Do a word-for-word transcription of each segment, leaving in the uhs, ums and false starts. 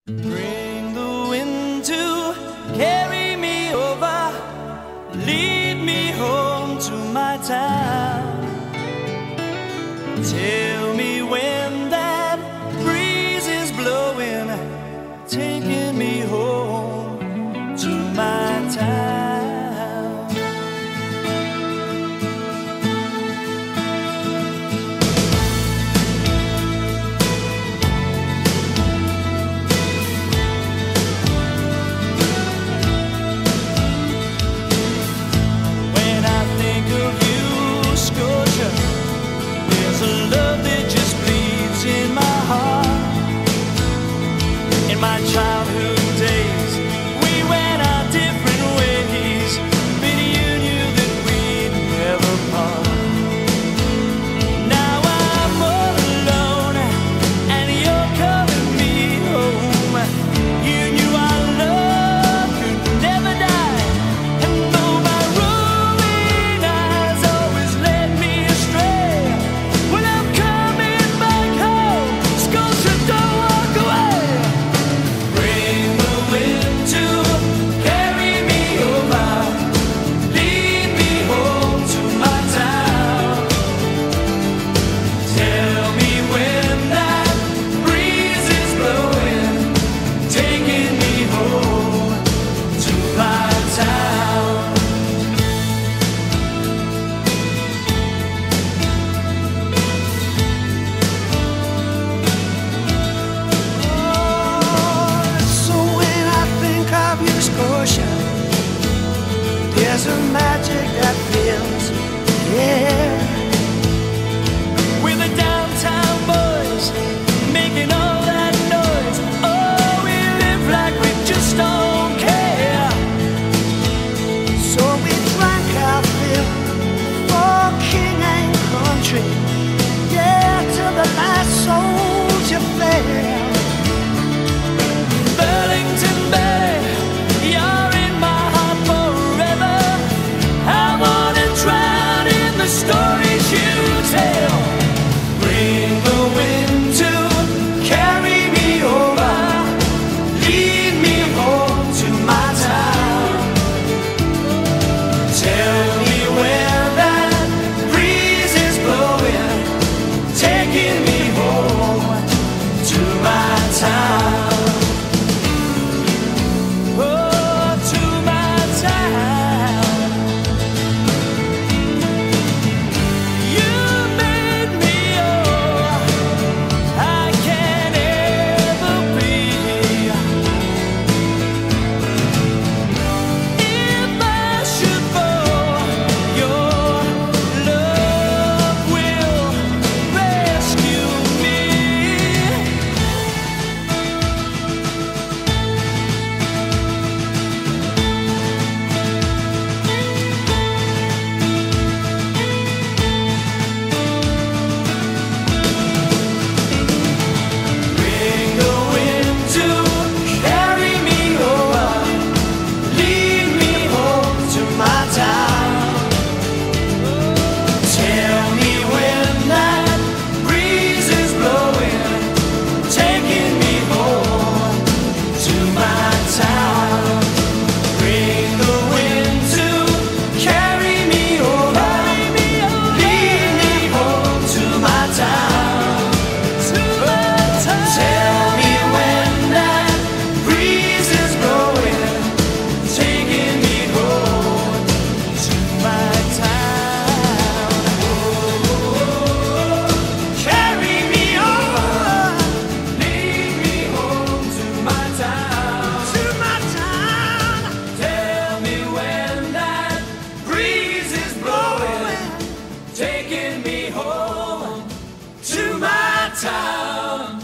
Bring the wind to carry me over, lead me home to my town. Tell me when that breeze is blowing, taking me home to my town. My childhood days, we went our different ways, but you knew that we'd never part. Now I'm all alone, and you're calling me home. You knew our love could never die, and though my roving eyes always led me astray, well, I'm coming back home. Scotia, don't walk away. There's a magic that fills the air. We're the downtown boys making all that noise. Oh, we live like we just don't care. So we drank our fill for king and country, yeah, till the last soldier fell. Burlington Bay, you're in my heart forever. I wanna drown in the stories you tell. Bring the wind to carry me over, lead me home to my town. Tell me where that breeze is blowing, taking me home to my town. Town.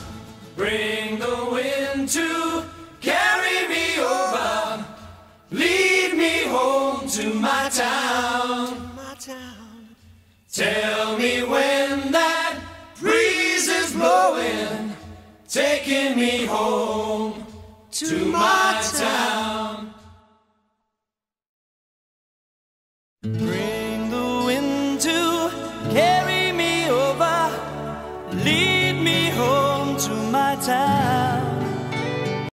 Bring the wind to carry me over, lead me home to my town. My town. Tell me when that breeze is blowing, taking me home to my town. Bring the wind to carry me over, lead me home to my town.